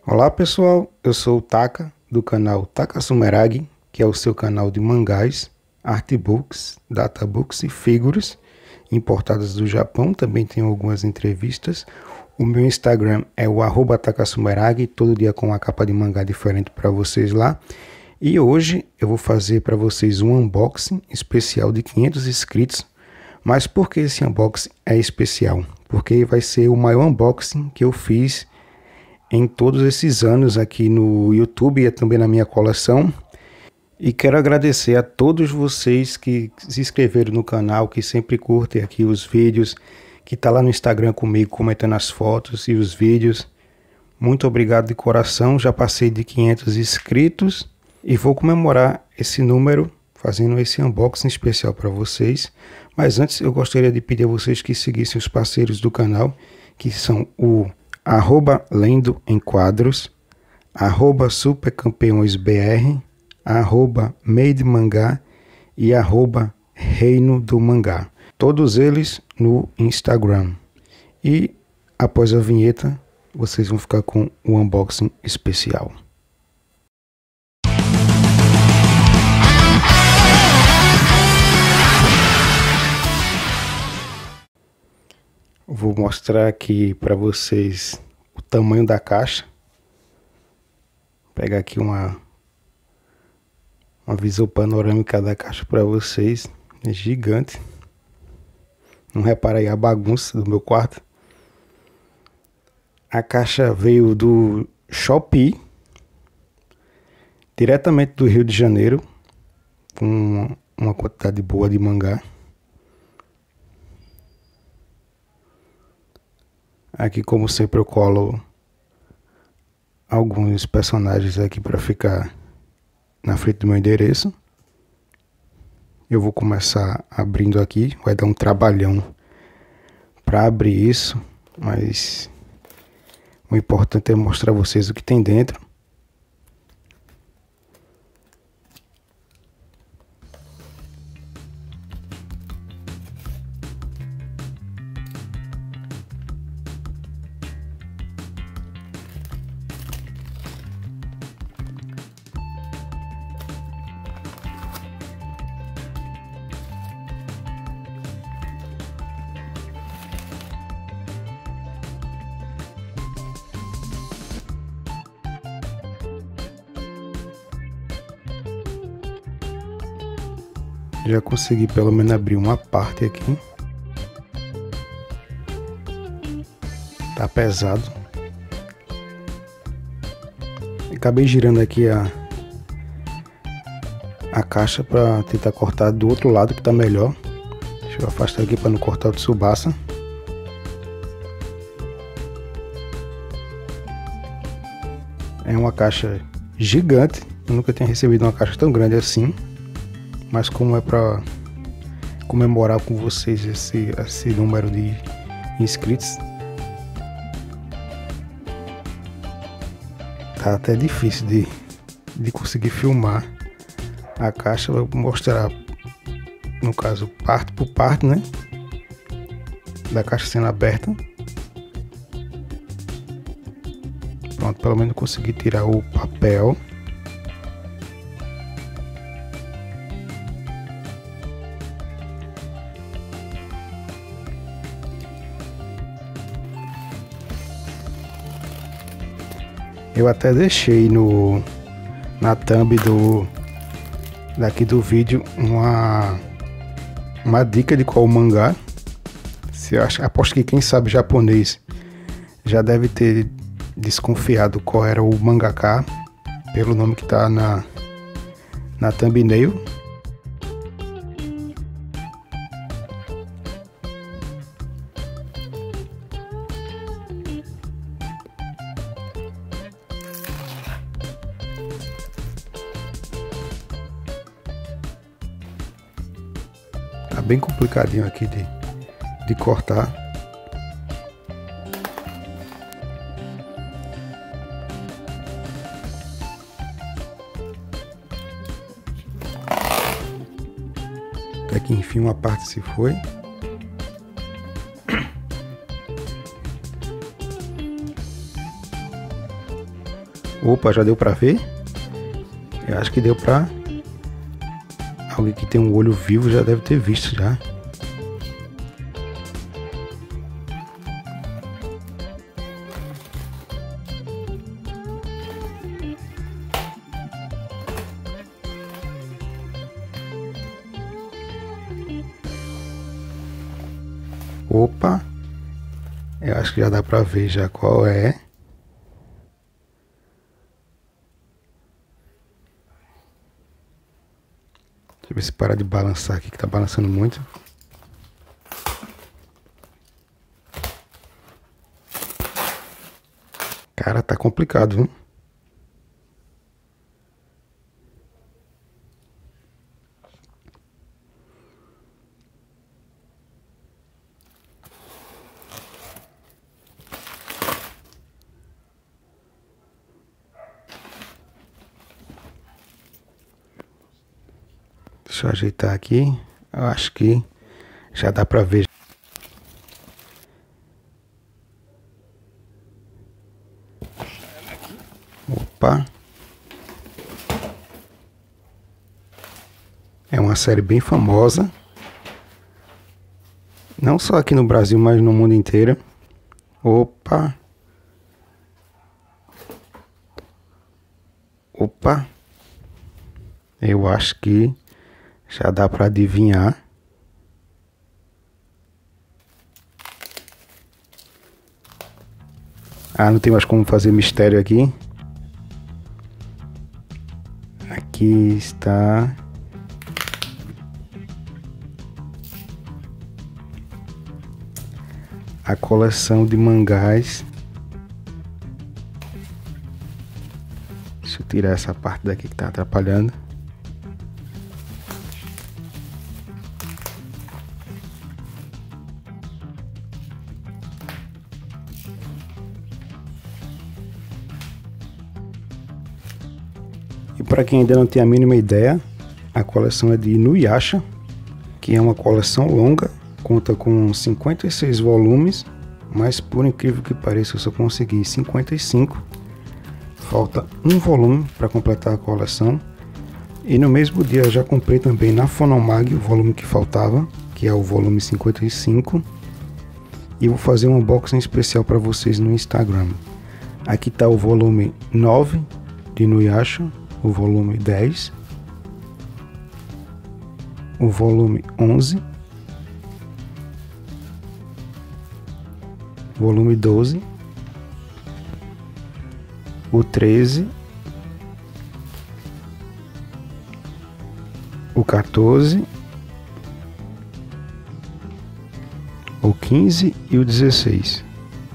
Olá pessoal, eu sou o Taka, do canal Taka Sumeragi, que é o seu canal de mangás, artbooks, databooks e figuras importadas do Japão. Também tem algumas entrevistas. O meu Instagram é o @takasumeragi, todo dia com uma capa de mangá diferente para vocês lá. E hoje eu vou fazer para vocês um unboxing especial de 500 inscritos. Mas por que esse unboxing é especial? Porque vai ser o maior unboxing que eu fiz em todos esses anos aqui no YouTube e também na minha coleção. E quero agradecer a todos vocês que se inscreveram no canal, que sempre curtem aqui os vídeos, que tá lá no Instagram comigo comentando as fotos e os vídeos. Muito obrigado de coração, já passei de 500 inscritos e vou comemorar esse número fazendo esse unboxing especial para vocês. Mas antes eu gostaria de pedir a vocês que seguissem os parceiros do canal, que são o @Lendo em Quadros, @Supercampeõesbr, @Made Mangá e @Reino do Mangá. Todos eles no Instagram. E após a vinheta, vocês vão ficar com o unboxing especial. Vou mostrar aqui para vocês o tamanho da caixa. Vou pegar aqui uma visão panorâmica da caixa para vocês. É gigante. Não repara aí a bagunça do meu quarto. A caixa veio do Shopee, diretamente do Rio de Janeiro, com uma quantidade boa de mangá. Aqui, como sempre, eu colo alguns personagens aqui para ficar na frente do meu endereço. Eu vou começar abrindo aqui, vai dar um trabalhão para abrir isso, mas o importante é mostrar a vocês o que tem dentro. Já consegui pelo menos abrir uma parte aqui. Tá pesado. Acabei girando aqui a caixa para tentar cortar do outro lado, que tá melhor. Deixa eu afastar aqui para não cortar o Tsubasa. É uma caixa gigante. Eu nunca tinha recebido uma caixa tão grande assim. Mas como é para comemorar com vocês esse número de inscritos, tá até difícil de conseguir filmar a caixa. Vou mostrar, no caso, parte por parte, né? Da caixa sendo aberta. Pronto, pelo menos consegui tirar o papel. Eu até deixei na thumb daqui do vídeo uma dica de qual mangá. Aposto que quem sabe japonês já deve ter desconfiado qual era o mangaka pelo nome que tá na thumbnail. Tá bem complicadinho aqui de cortar. Até que enfim uma parte se foi. Opa, já deu pra ver? Eu acho que deu pra... Alguém que tem um olho vivo já deve ter visto já. Opa, eu acho que já dá pra ver já qual é. Deixa eu ver se para de balançar aqui, que tá balançando muito. Cara, tá complicado, viu? Deixa eu ajeitar aqui. Eu acho que já dá pra ver. Opa. É uma série bem famosa. Não só aqui no Brasil, mas no mundo inteiro. Opa. Opa. Eu acho que já dá pra adivinhar. Ah, não tem mais como fazer mistério aqui. Aqui está... a coleção de mangás. Deixa eu tirar essa parte daqui que tá atrapalhando. E para quem ainda não tem a mínima ideia, a coleção é de Inuyasha, que é uma coleção longa, conta com 56 volumes, mas por incrível que pareça eu só consegui 55. Falta um volume para completar a coleção. E no mesmo dia eu já comprei também na Fonomag o volume que faltava, que é o volume 55. E vou fazer um unboxing especial para vocês no Instagram. Aqui está o volume 9 de Inuyasha, o volume 10, o volume 11, volume 12, o 13, o 14, o 15 e o 16.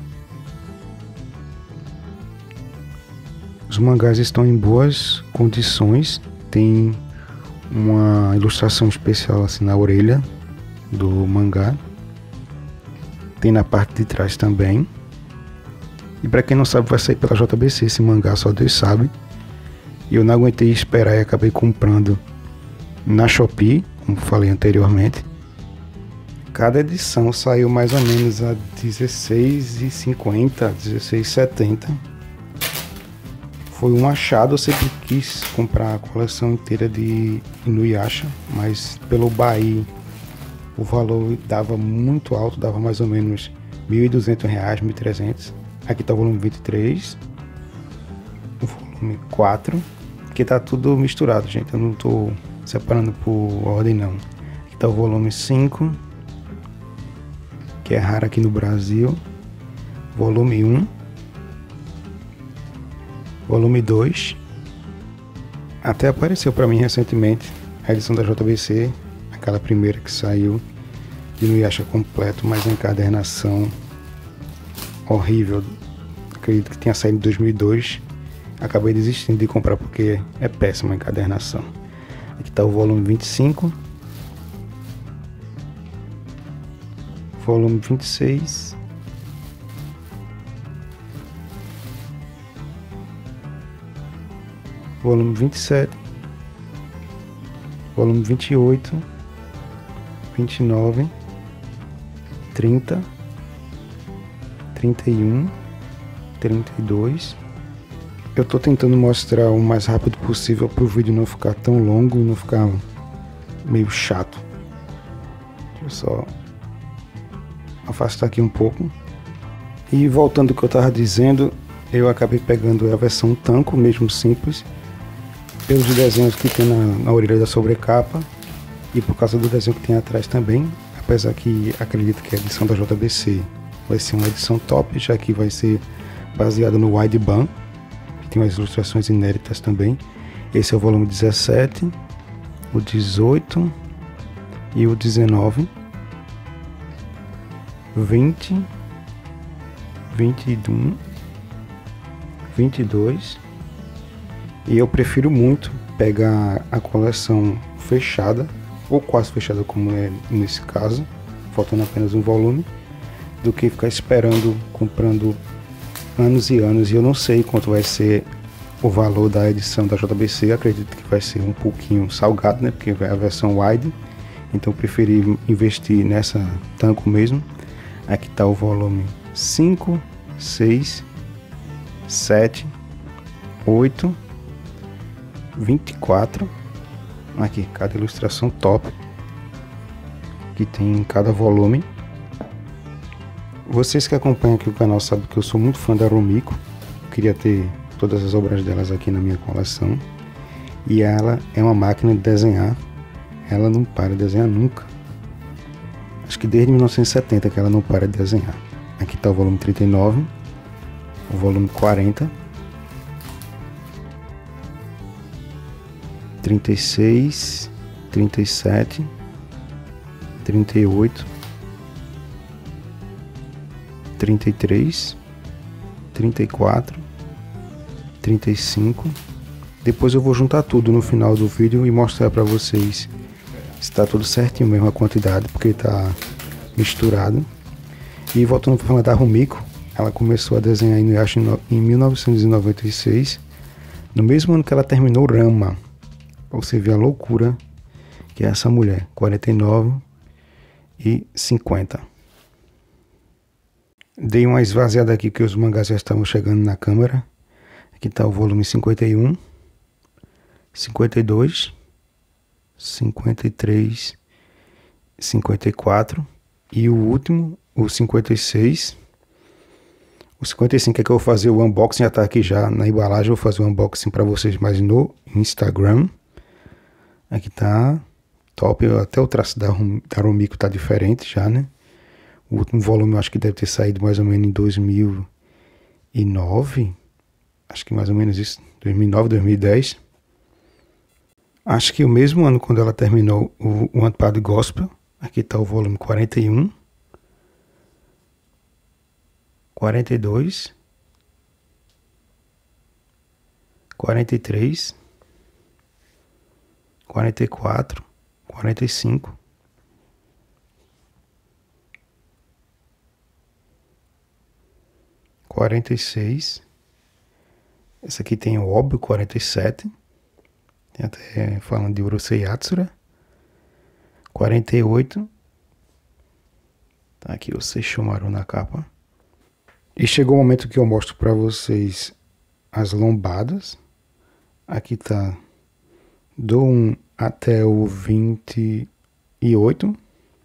Os mangás estão em boas condições, tem uma ilustração especial assim na orelha do mangá, tem na parte de trás também. E para quem não sabe, vai sair pela JBC esse mangá, só Deus sabe. E eu não aguentei esperar e acabei comprando na Shopee, como falei anteriormente. Cada edição saiu mais ou menos a R$16,50, R$16,70. Foi um achado, eu sempre quis comprar a coleção inteira de Inuyasha, mas pelo Bahia o valor dava muito alto, dava mais ou menos R$1.200, R$1.300. Aqui está o volume 23, o volume 4, que tá tudo misturado, gente, eu não tô separando por ordem não. Aqui está o volume 5, que é raro aqui no Brasil, volume 1, volume 2, até apareceu para mim recentemente a edição da JBC, aquela primeira que saiu de Inuyasha completo, mas a encadernação horrível, acredito que tenha saído em 2002, acabei desistindo de comprar porque é péssima a encadernação. Aqui está o volume 25, volume 26, volume 27, volume 28, 29, 30, 31, 32, Eu tô tentando mostrar o mais rápido possível para o vídeo não ficar tão longo e não ficar meio chato. Deixa eu só afastar aqui um pouco. E voltando ao que eu estava dizendo, eu acabei pegando a versão tanco, mesmo simples, pelos desenhos que tem na orelha da sobrecapa e por causa do desenho que tem atrás também, apesar que acredito que a edição da JBC vai ser uma edição top, já que vai ser baseada no Wideband, que tem umas ilustrações inéditas também. Esse é o volume 17, o 18 e o 19, 20, 21, 22, e eu prefiro muito pegar a coleção fechada, ou quase fechada como é nesse caso, faltando apenas um volume, do que ficar esperando, comprando anos e anos, e eu não sei quanto vai ser o valor da edição da JBC. Acredito que vai ser um pouquinho salgado, né, porque é a versão wide, então eu preferi investir nessa tanco mesmo. Aqui está o volume 5, 6, 7, 8, 24, aqui cada ilustração top que tem em cada volume. Vocês que acompanham aqui o canal sabem que eu sou muito fã da Rumiko, queria ter todas as obras delas aqui na minha coleção, e ela é uma máquina de desenhar, ela não para de desenhar nunca, acho que desde 1970 que ela não para de desenhar. Aqui está o volume 39, o volume 40, 36, 37, 38, 33, 34, 35. Depois eu vou juntar tudo no final do vídeo e mostrar para vocês se está tudo certinho mesmo a quantidade, porque está misturado. E voltando para falar da Rumiko, ela começou a desenhar Inuyasha em 1996, no mesmo ano que ela terminou Ranma. Pra você ver a loucura que é essa mulher. 49 e 50. Dei uma esvaziada aqui que os mangás já estavam chegando na câmera. Aqui está o volume 51, 52, 53, 54 e o último, o 56. O 55 é que eu vou fazer o unboxing, já está aqui já na embalagem. Eu vou fazer o unboxing para vocês mais no Instagram. Aqui tá top, até o traço da Rumiko tá diferente já, né? O último volume eu acho que deve ter saído mais ou menos em 2009. Acho que mais ou menos isso, 2009, 2010. Acho que o mesmo ano quando ela terminou o Antipado Gospel. Aqui tá o volume 41, 42, 43, 44, 45, 46. Esse aqui tem o óbvio 47. Tem até falando de Urusei Yatsura. 48. Tá aqui o Seishomaru na capa. E chegou o momento que eu mostro para vocês as lombadas. Aqui tá do 1 até o 28.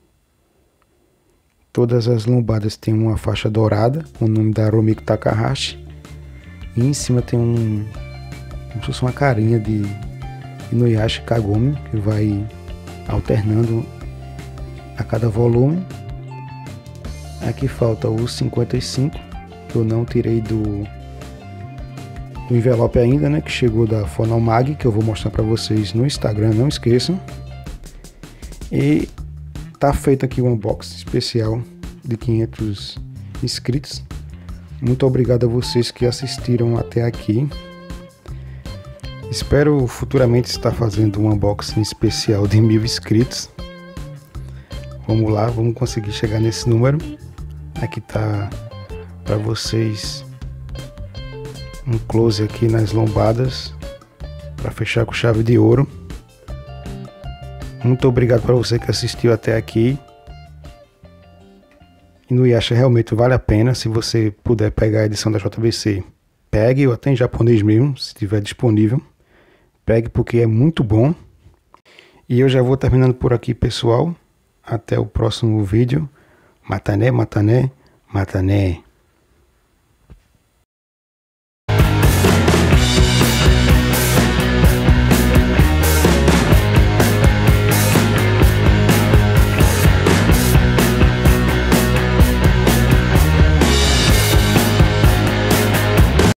Todas as lombadas têm uma faixa dourada com o nome da Rumiko Takahashi. E em cima tem como se fosse uma carinha de Inuyasha Kagome, que vai alternando a cada volume. Aqui falta o 55, que eu não tirei do envelope ainda, né, que chegou da Fonomag, que eu vou mostrar para vocês no Instagram, não esqueçam. E tá feito aqui o unboxing especial de 500 inscritos. Muito obrigado a vocês que assistiram até aqui. Espero futuramente estar fazendo um unboxing especial de 1000 inscritos. Vamos lá, vamos conseguir chegar nesse número. Aqui tá para vocês um close aqui nas lombadas para fechar com chave de ouro. Muito obrigado para você que assistiu até aqui. Inuyasha realmente vale a pena se você puder pegar a edição da JBC. pegue, ou até em japonês mesmo, se tiver disponível. Pegue porque é muito bom. E eu já vou terminando por aqui, pessoal. Até o próximo vídeo. Matané, matané, matané.